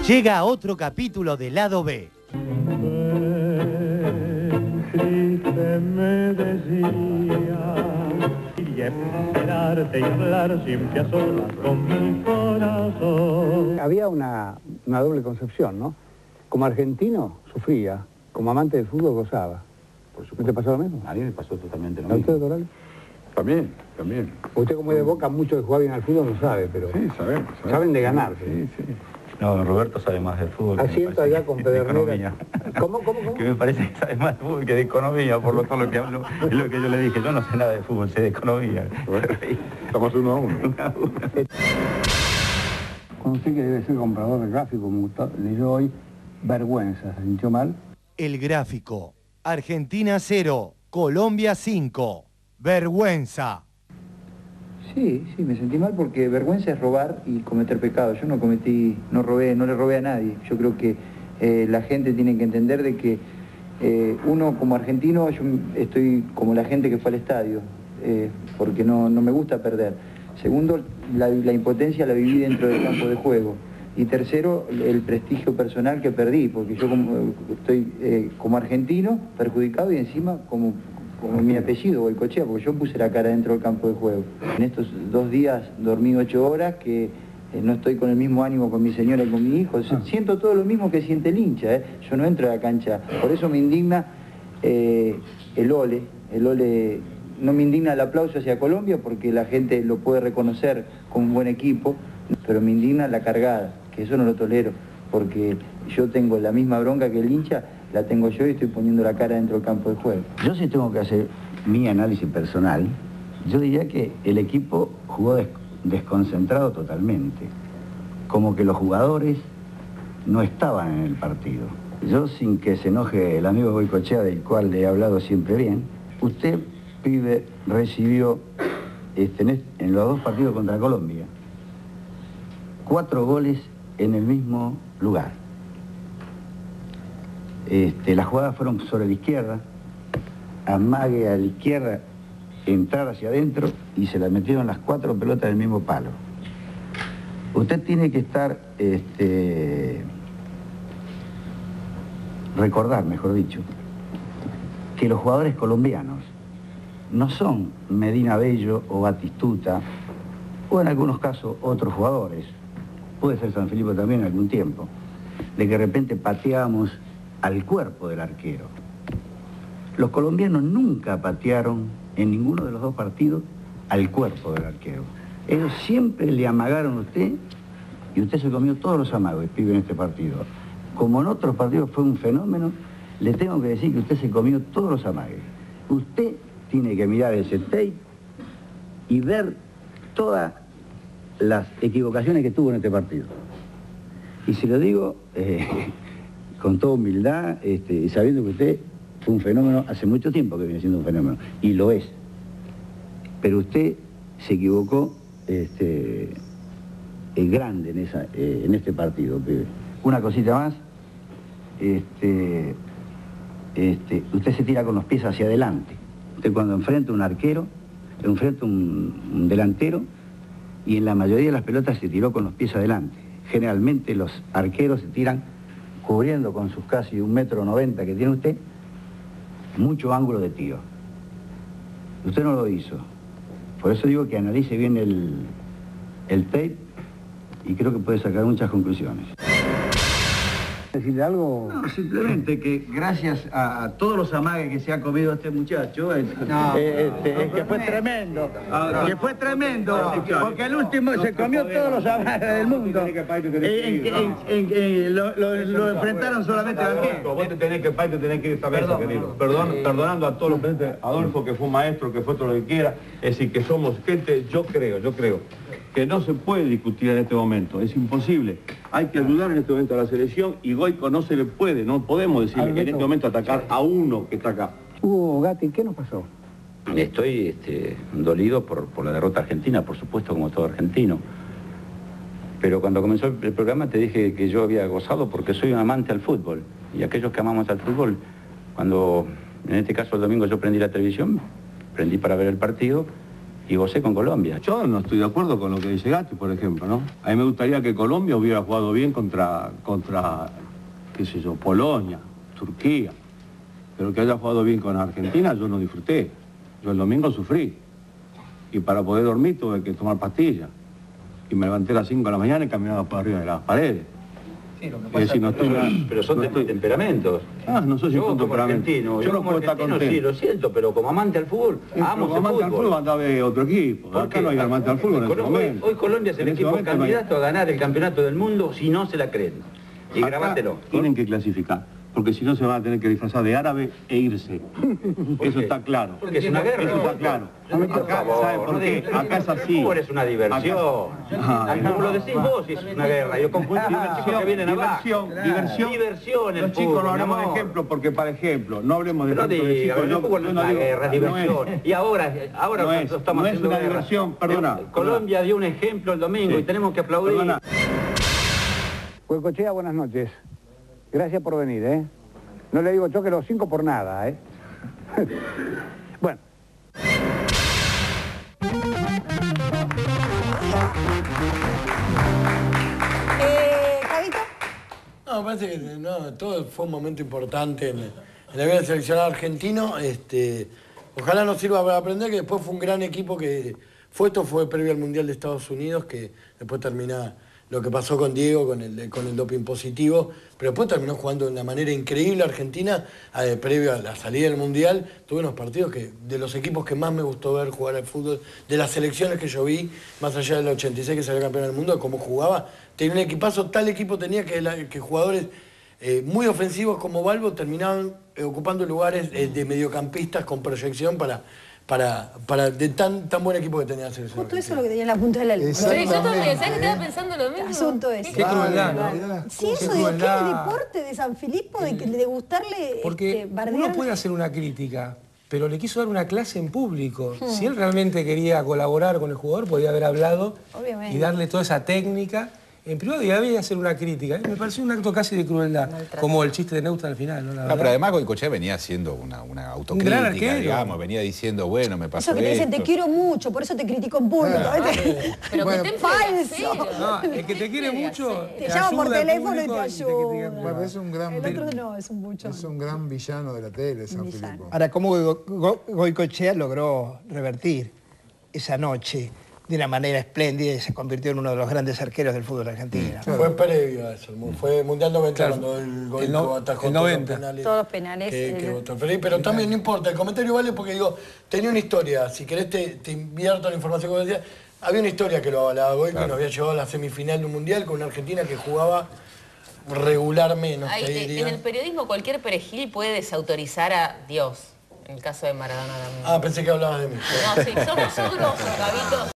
Llega otro capítulo de Lado B. Si se me decía y esperarte y hablar siempre a solas con mi corazón. Había una doble concepción, ¿no? Como argentino sufría, como amante del fútbol gozaba. Por supuesto. ¿No te pasó lo mismo? A mí me pasó totalmente lo ¿A mismo. usted, Doral? También. Usted como es de Boca, mucho de jugar bien al fútbol no sabe, pero... Sí, sabemos. Saben de ganar. Sí. No, don Roberto sabe más de fútbol. Asiento allá con Pedernera. ¿Cómo? Que me parece que sabe más de fútbol que de economía, por todo lo que hablo. Es lo que yo le dije, yo no sé nada de fútbol, sé de economía. Bueno, estamos 1-1. Cuando usted que debe ser comprador de gráfico, como usted leyó hoy, vergüenza, ¿se sintió mal? El Gráfico. Argentina 0, Colombia 5. Vergüenza. Sí, me sentí mal porque vergüenza es robar y cometer pecado. Yo no le robé a nadie. Yo creo que la gente tiene que entender de que uno como argentino, yo estoy como la gente que fue al estadio, porque no me gusta perder. Segundo, la impotencia la viví dentro del campo de juego. Y tercero, el prestigio personal que perdí, porque yo estoy como argentino perjudicado y encima como mi apellido, Goicoechea, porque yo puse la cara dentro del campo de juego. En estos 2 días dormí 8 horas, que no estoy con el mismo ánimo con mi señora y con mi hijo. Siento todo lo mismo que siente el hincha, Yo no entro a la cancha. Por eso me indigna el ole. No me indigna el aplauso hacia Colombia, porque la gente lo puede reconocer como un buen equipo, pero me indigna la cargada, que eso no lo tolero, porque yo tengo la misma bronca que el hincha, la tengo yo y estoy poniendo la cara dentro del campo de juego. Yo sí tengo que hacer mi análisis personal. Yo diría que el equipo jugó desconcentrado totalmente. Como que los jugadores no estaban en el partido. Yo, sin que se enoje el amigo Goicoechea, del cual le he hablado siempre bien, usted, pibe, recibió en los 2 partidos contra Colombia 4 goles en el mismo lugar. Las jugadas fueron sobre la izquierda, amague a la izquierda, entrar hacia adentro y se la metieron las 4 pelotas del mismo palo. Usted tiene que recordar, mejor dicho, que los jugadores colombianos no son Medina Bello o Batistuta, o en algunos casos otros jugadores, puede ser San Filipo también en algún tiempo, de que de repente pateamos al cuerpo del arquero. Los colombianos nunca patearon en ninguno de los 2 partidos al cuerpo del arquero. Ellos siempre le amagaron a usted y usted se comió todos los amagos, pibe, en este partido. Como en otros partidos fue un fenómeno, le tengo que decir que usted se comió todos los amagues. Usted tiene que mirar ese tape y ver todas las equivocaciones que tuvo en este partido. Y se lo digo con toda humildad, sabiendo que usted fue un fenómeno, hace mucho tiempo que viene siendo un fenómeno, y lo es. Pero usted se equivocó grande en este partido, pibe. Una cosita más, usted se tira con los pies hacia adelante. Usted cuando enfrenta un arquero, enfrenta un delantero, y en la mayoría de las pelotas se tiró con los pies adelante. Generalmente los arqueros se tiran cubriendo con sus casi 1,90 m que tiene usted, mucho ángulo de tiro. Usted no lo hizo. Por eso digo que analice bien el tape y creo que puede sacar muchas conclusiones. ¿Decirle algo? No, simplemente que gracias a todos los amagues que se ha comido este muchacho, es que fue tremendo, porque el último se comió todos los amagues del mundo, lo enfrentaron solamente al arquero. Vos te tenés que saber eso, querido. Perdonando a todos los presentes, Adolfo, que fue un maestro, que fue todo lo que quiera, es decir, que somos gente, yo creo, que no se puede discutir en este momento, es imposible. Hay que ayudar en este momento a la selección y Goico no se le puede, no podemos decirle que en este momento atacar a uno que está acá. Hugo Gatti, ¿qué nos pasó? Estoy dolido por la derrota argentina, por supuesto, como todo argentino. Pero cuando comenzó el programa te dije que yo había gozado porque soy un amante al fútbol. Y aquellos que amamos al fútbol, cuando en este caso el domingo yo prendí la televisión, prendí para ver el partido, y gocé con Colombia. Yo no estoy de acuerdo con lo que dice Gatti, por ejemplo, ¿no? A mí me gustaría que Colombia hubiera jugado bien contra qué sé yo, Polonia, Turquía. Pero que haya jugado bien con Argentina, yo no disfruté. Yo el domingo sufrí. Y para poder dormir tuve que tomar pastillas. Y me levanté a las 5 de la mañana y caminaba por arriba de las paredes. Sí, lo que Es pasa decir, no estoy... Pero son temperamentos. No sé si Yo con como temperamento. argentino, Yo no puedo estar contento. sí, lo siento, pero como amante al fútbol, amo Como amante al fútbol anda a ver otro equipo. Acá no hay amante al fútbol en ese momento. Hoy Colombia es el En ese equipo momento no hay. candidato a ganar el campeonato del mundo si no se la creen. Y Acá grabátelo. tienen que clasificar, porque si no se van a tener que disfrazar de árabe e irse. Eso está claro. Porque es una guerra. Eso está claro. Por Acá, favor, ¿sabe por qué? no Acá es el así. fútbol es una diversión. Como lo decís vos, es una guerra. Yo confundo diversión que vienen abajo. Diversión el Los chicos no fútbol, hablemos de amor. ejemplo, porque para ejemplo, no hablemos de No ejemplo de diga, chicos. el fútbol no es una guerra, es diversión. Y ahora No es, estamos no es haciendo una guerra. diversión, perdona. Colombia dio un ejemplo el domingo Sí. y tenemos que aplaudir. Perdona. Goicoechea, buenas noches. Gracias por venir, ¿eh? No le digo choque los 5 por nada, ¿eh? Bueno. ¿Javito? No, me parece que no, todo fue un momento importante en la vida del seleccionado argentino. Ojalá nos sirva para aprender que después fue un gran equipo que esto fue previo al Mundial de Estados Unidos, que después termina lo que pasó con Diego, con el doping positivo, pero después terminó jugando de una manera increíble Argentina, previo a la salida del Mundial. Tuve unos partidos de los equipos que más me gustó ver jugar al fútbol, de las selecciones que yo vi, más allá del 86 que salió campeón del mundo, cómo jugaba. Tenía un equipazo, tal equipo tenía que jugadores muy ofensivos como Balbo terminaban ocupando lugares de mediocampistas con proyección de tan buen equipo que tenía la selección. Justo eso es lo que tenía en la punta de la lengua. Sí, yo también, ¿sabes que estaba pensando lo mismo? El asunto es. Qué crueldad, ¿no? Sí, eso digo, ¿qué deporte de San Filipo de gustarle Porque bardear? uno puede hacer una crítica, pero le quiso dar una clase en público. Si él realmente quería colaborar con el jugador, podía haber hablado Obviamente. y darle toda esa técnica. En privado y hacer una crítica. Me pareció un acto casi de crueldad, como el chiste de Neutra al final, ¿no? La verdad. Pero además Goicoechea venía haciendo una autocrítica, gran arquero. digamos, venía diciendo, bueno, me pasó Eso que te dicen, te esto. quiero mucho, por eso te critico en público. Pero Bueno, que te falso. No, el que te quiere mucho Te llama por ayuda al teléfono y te público ayuda. Bueno, es un gran, El otro no, es un buchón. es un gran villano de la tele, San Villano. Filipo. Ahora, ¿cómo Goicoechea logró revertir esa noche de una manera espléndida y se convirtió en uno de los grandes arqueros del fútbol argentino? Fue previo a eso, fue Mundial 90 Claro. cuando el El no- Goico atajó el todos los 90. penales. Todos los penales. Que votó Felipe, pero también no importa, el comentario vale porque digo, tenía una historia, si querés te invierto la información que decía, había una historia que lo avalaba Goico y nos había llevado a la semifinal de un Mundial con una Argentina que jugaba regular menos, te diría. En el periodismo cualquier perejil puede desautorizar a Dios. En el caso de Maradona también. Ah, pensé que hablabas de mí. No, sí, sos grosso, Gabito.